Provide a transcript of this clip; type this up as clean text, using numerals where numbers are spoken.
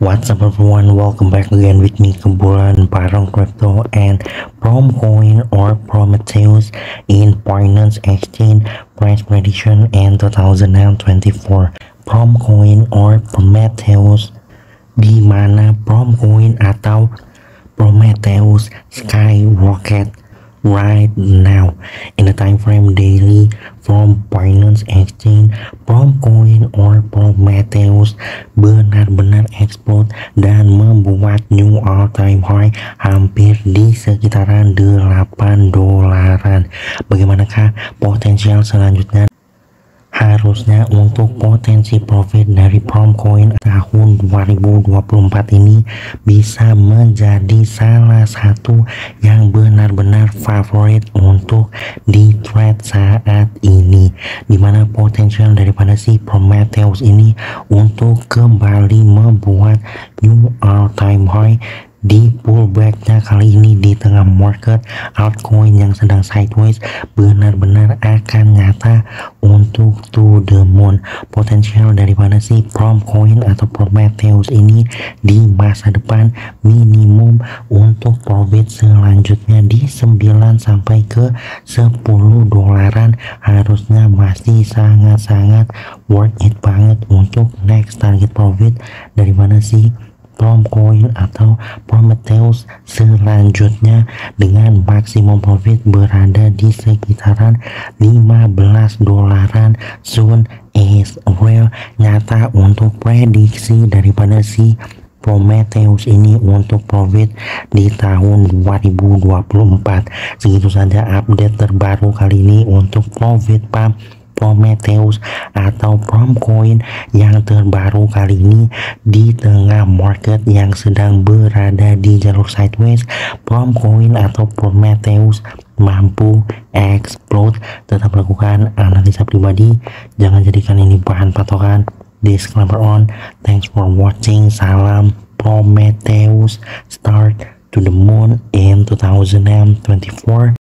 What's up everyone, welcome back again with me Kebulan bareng crypto and Promecoin or Prometheus in Binance Exchange price prediction in 2024. Promecoin or Prometheus, di mana Promecoin atau Prometheus skyrocket right now in the time frame daily from Binance Exchange. Promecoin or Prometheus benar-benar explode dan membuat new all time high hampir di sekitaran 8 dolaran. Bagaimanakah potensial selanjutnya? Harusnya untuk potensi profit dari Promecoin tahun 2024 ini bisa menjadi salah satu yang benar-benar favorit untuk di trade saat ini, dimana potensial daripada si Prometheus ini untuk kembali membuat new all time high di pullbacknya kali ini di tengah market altcoin yang sedang sideways benar-benar akan nyata untuk to the moon. Potensial daripada si Promecoin atau Prometheus ini di masa depan minimum untuk profit selanjutnya di 9 sampai ke 10 dolaran harusnya masih sangat-sangat worth it banget untuk next target profit daripada si Promecoin atau Prometheus selanjutnya, dengan maksimum profit berada di sekitaran 15 dolaran soon as well. Nyata untuk prediksi daripada si Prometheus ini untuk profit di tahun 2024. Segitu saja update terbaru kali ini untuk profit pump Prometheus atau Promecoin yang terbaru kali ini di tengah market yang sedang berada di jalur sideways. Promecoin atau Prometheus mampu explode. Tetap lakukan analisa pribadi, jangan jadikan ini bahan patokan. Disclaimer on. Thanks for watching. Salam Prometheus, start to the moon in 2024.